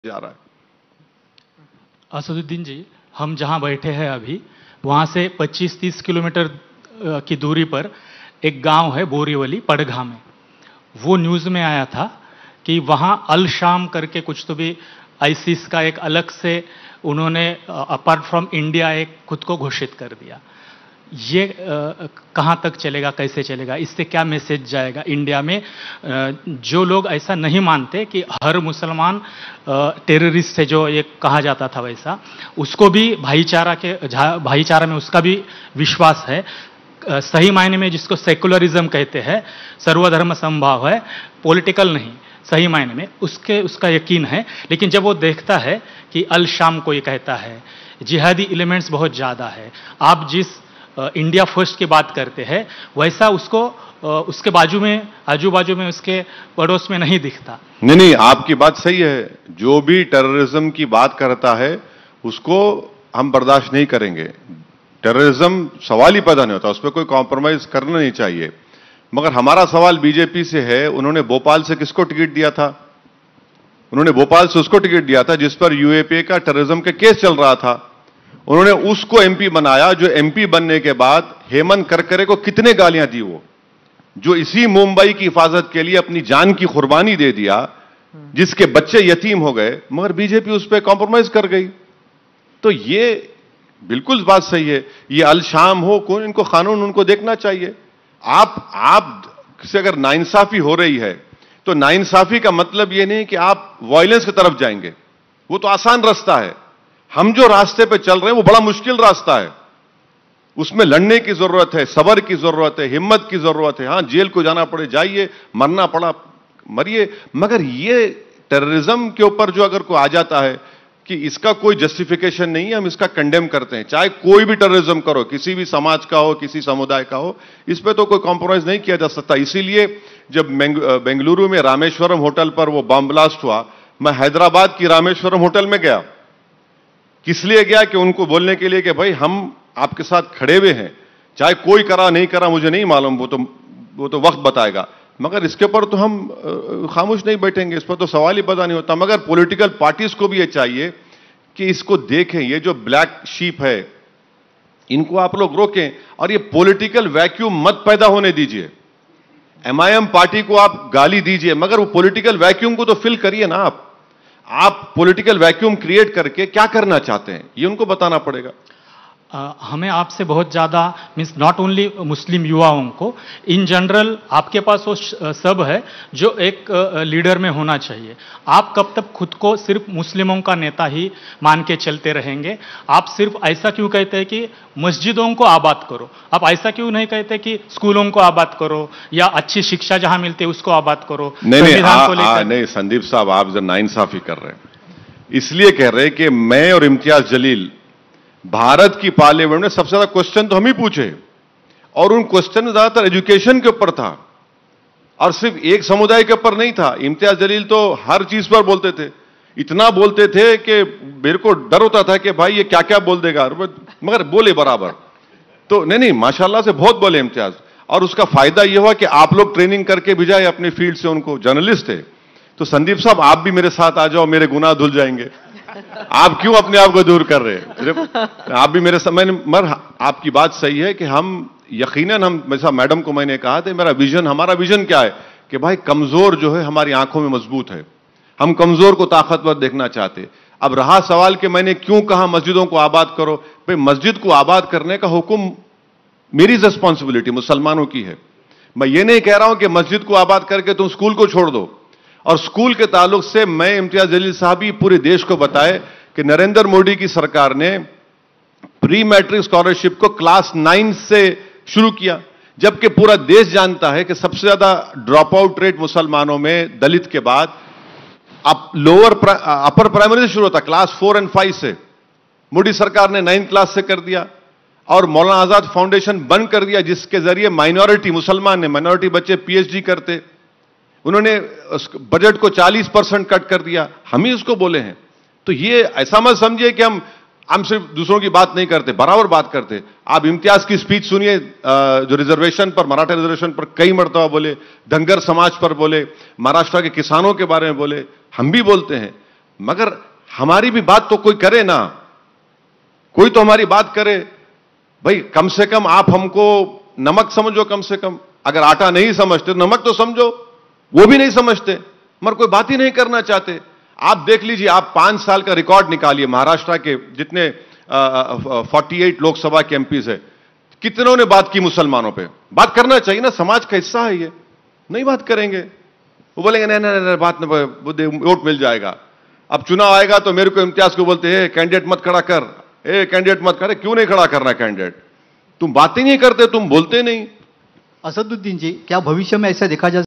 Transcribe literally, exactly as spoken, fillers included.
जा रहा है। असदुद्दीन जी, हम जहां बैठे हैं अभी, वहां से पच्चीस तीस किलोमीटर की दूरी पर एक गांव है बोरीवली पड़घा में। वो न्यूज़ में आया था कि वहां अल शाम करके कुछ तो भी आईसिस का एक अलग से उन्होंने अपार्ट फ्रॉम इंडिया एक खुद को घोषित कर दिया। ये कहां तक चलेगा, कैसे चलेगा, इससे क्या मैसेज जाएगा इंडिया में? आ, जो लोग ऐसा नहीं मानते कि हर मुसलमान टेररिस्ट है, जो ये कहा जाता था वैसा, उसको भी भाईचारा के भाईचारा में उसका भी विश्वास है। आ, सही मायने में जिसको सेकुलरिज्म कहते हैं, सर्वधर्म समभाव है, पॉलिटिकल नहीं, सही मायने में उसके उसका यकीन है। लेकिन जब वो देखता है कि अल शाम को ये कहता है, जिहादी एलिमेंट्स बहुत ज़्यादा है, आप जिस इंडिया फर्स्ट की बात करते हैं वैसा उसको उसके बाजू में आजू बाजू में उसके पड़ोस में नहीं दिखता। नहीं नहीं, आपकी बात सही है। जो भी टेररिज्म की बात करता है उसको हम बर्दाश्त नहीं करेंगे। टेररिज्म सवाल ही पैदा नहीं होता, उस पर कोई कॉम्प्रोमाइज करना नहीं चाहिए। मगर हमारा सवाल बीजेपी से है, उन्होंने भोपाल से किसको टिकट दिया था? उन्होंने भोपाल से उसको टिकट दिया था जिस पर यूएपीए का टेररिज्म के केस चल रहा था। उन्होंने उसको एमपी बनाया, जो एमपी बनने के बाद हेमंत करकरे को कितने गालियां दी, वो जो इसी मुंबई की हिफाजत के लिए अपनी जान की कुर्बानी दे दिया, जिसके बच्चे यतीम हो गए, मगर बीजेपी उस पर कॉम्प्रोमाइज कर गई। तो ये बिल्कुल बात सही है। ये अल शाम हो कौन, इनको कानून उनको देखना चाहिए। आप आप से अगर नाइंसाफी हो रही है तो नाइंसाफी का मतलब यह नहीं कि आप वायलेंस की तरफ जाएंगे, वो तो आसान रास्ता है। हम जो रास्ते पे चल रहे हैं वो बड़ा मुश्किल रास्ता है, उसमें लड़ने की जरूरत है, सब्र की जरूरत है, हिम्मत की जरूरत है। हां, जेल को जाना पड़े जाइए, मरना पड़ा मरिए, मगर ये टेररिज्म के ऊपर जो अगर कोई आ जाता है कि इसका कोई जस्टिफिकेशन नहीं है, हम इसका कंडेम करते हैं। चाहे कोई भी टेररिज्म करो, किसी भी समाज का हो, किसी समुदाय का हो, इस पे तो कोई कॉम्प्रोमाइज नहीं किया जा सकता। इसीलिए जब बेंगलुरु में रामेश्वरम होटल पर वो बम ब्लास्ट हुआ, मैं हैदराबाद की रामेश्वरम होटल में गया। किस लिए गया? कि उनको बोलने के लिए कि भाई हम आपके साथ खड़े हुए हैं, चाहे कोई करा नहीं करा मुझे नहीं मालूम, वो तो वो तो वक्त बताएगा, मगर इसके ऊपर तो हम खामोश नहीं बैठेंगे, इस पर तो सवाल ही पैदा नहीं होता। मगर पॉलिटिकल पार्टीज को भी ये चाहिए कि इसको देखें, ये जो ब्लैक शीप है इनको आप लोग रोकें और ये पॉलिटिकल वैक्यूम मत पैदा होने दीजिए। एमआईएम पार्टी को आप गाली दीजिए, मगर वो पॉलिटिकल वैक्यूम को तो फिल करिए ना। आप आप पॉलिटिकल वैक्यूम क्रिएट करके क्या करना चाहते हैं, ये उनको बताना पड़ेगा। Uh, हमें आपसे बहुत ज़्यादा, मीन्स नॉट ओनली मुस्लिम युवाओं को, इन जनरल आपके पास वो सब है जो एक लीडर uh, में होना चाहिए। आप कब तक खुद को सिर्फ मुस्लिमों का नेता ही मान के चलते रहेंगे? आप सिर्फ ऐसा क्यों कहते हैं कि मस्जिदों को आबाद करो? आप ऐसा क्यों नहीं कहते कि स्कूलों को आबाद करो या अच्छी शिक्षा जहां मिलती है उसको आबाद करो? नहीं नहीं, आ, आ, नहीं संदीप साहब, आप जो नाइंसाफी कर रहे हैं, इसलिए कह रहे हैं कि मैं और इम्तियाज जलील भारत की पार्लियामेंट में सबसे ज्यादा क्वेश्चन तो हम ही पूछे, और उन क्वेश्चन में ज्यादातर एजुकेशन के ऊपर था और सिर्फ एक समुदाय के ऊपर नहीं था। इम्तियाज जलील तो हर चीज पर बोलते थे, इतना बोलते थे कि मेरे को डर होता था कि भाई ये क्या क्या बोल देगा, मगर बोले बराबर। तो नहीं नहीं, माशाल्लाह से बहुत बोले इम्तियाज, और उसका फायदा यह हुआ कि आप लोग ट्रेनिंग करके भी जाए अपनी फील्ड से, उनको जर्नलिस्ट थे। तो संदीप साहब आप भी मेरे साथ आ जाओ, मेरे गुनाह धुल जाएंगे। आप क्यों अपने आप को दूर कर रहे हैं? सिर्फ आप भी मेरे समय, मर आपकी बात सही है कि हम यकीनन, हम जैसा मैडम को मैंने कहा था, मेरा विजन, हमारा विजन क्या है कि भाई कमजोर जो है हमारी आंखों में मजबूत है, हम कमजोर को ताकतवर देखना चाहते। अब रहा सवाल कि मैंने क्यों कहा मस्जिदों को आबाद करो, भाई मस्जिद को आबाद करने का हुक्म मेरी रिस्पॉन्सिबिलिटी मुसलमानों की है। मैं ये नहीं कह रहा हूं कि मस्जिद को आबाद करके तुम स्कूल को छोड़ दो। और स्कूल के ताल्लुक से मैं इम्तियाज जलील साहब ही पूरे देश को बताए कि नरेंद्र मोदी की सरकार ने प्री मैट्रिक स्कॉलरशिप को क्लास नाइन से शुरू किया, जबकि पूरा देश जानता है कि सबसे ज्यादा ड्रॉप आउट रेट मुसलमानों में दलित के बाद अब लोअर अपर प्राइमरी से शुरू होता, क्लास फोर एंड फाइव से। मोदी सरकार ने नाइन्थ क्लास से कर दिया और मौलाना आजाद फाउंडेशन बंद कर दिया, जिसके जरिए माइनॉरिटी मुसलमान ने माइनॉरिटी बच्चे पीएचडी करते। उन्होंने बजट को चालीस परसेंट कट कर दिया, हम ही उसको बोले हैं। तो ये ऐसा मत समझिए कि हम हम सिर्फ दूसरों की बात नहीं करते, बराबर बात करते। आप इम्तियाज की स्पीच सुनिए, जो रिजर्वेशन पर, मराठा रिजर्वेशन पर कई मर्तबा बोले, धनगर समाज पर बोले, महाराष्ट्र के किसानों के बारे में बोले, हम भी बोलते हैं। मगर हमारी भी बात तो कोई करे ना, कोई तो हमारी बात करे। भाई कम से कम आप हमको नमक समझो, कम से कम अगर आटा नहीं समझते तो नमक तो समझो, वो भी नहीं समझते, मगर कोई बात ही नहीं करना चाहते। आप देख लीजिए, आप पांच साल का रिकॉर्ड निकालिए, महाराष्ट्र के जितने अड़तालीस लोकसभा के एमपीज है, कितनों ने बात की मुसलमानों पे? बात करना चाहिए ना, समाज का हिस्सा है ये, नहीं बात करेंगे। वो बोलेंगे नहीं नहीं नहीं बात नहीं, वोट मिल जाएगा। अब चुनाव आएगा तो मेरे को इम्तियाज को बोलते हैं कैंडिडेट मत खड़ा कर, ए कैंडिडेट मत करे। क्यों नहीं खड़ा करना कैंडिडेट? तुम बातें नहीं करते, तुम बोलते नहीं। असदुद्दीन जी, क्या भविष्य में ऐसा देखा जा